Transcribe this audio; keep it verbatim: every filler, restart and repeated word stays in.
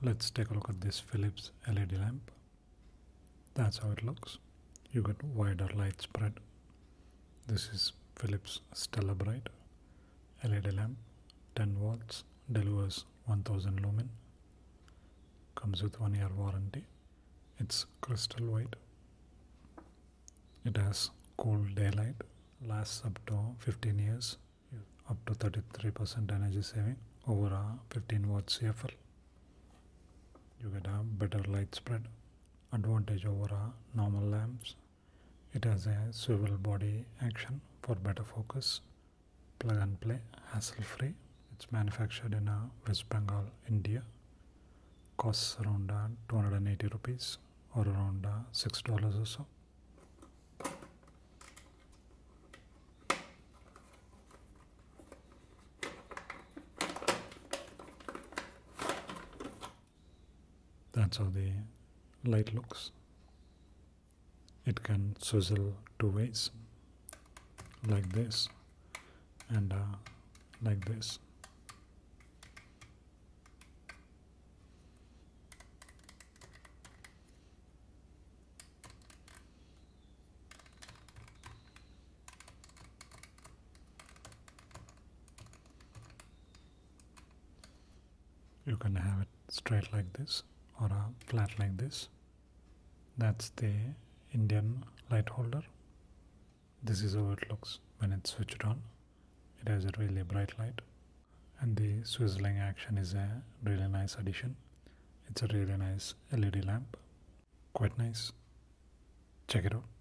let's take a look at this Philips L E D lamp. That's how it looks. You get wider light spread. This is Philips Stella Bright L E D lamp, ten watts, delivers one thousand lumen, comes with one year warranty. It's crystal white. It has cool daylight, lasts up to fifteen years, up to thirty-three percent energy saving over a fifteen watt C F L. You get a better light spread, advantage over a normal lamps. It has a swivel body action for better focus, plug and play, hassle free. It's manufactured in uh, West Bengal, India. Costs around uh, two hundred eighty rupees or around uh, six dollars or so. That's how the light looks. It can swivel two ways, like this and uh, like this. You can have it straight like this or uh, flat like this. That's the Indian light holder. This is how it looks when it's switched on. It has a really bright light, and the swizzling action is a really nice addition. It's a really nice L E D lamp. Quite nice. Check it out.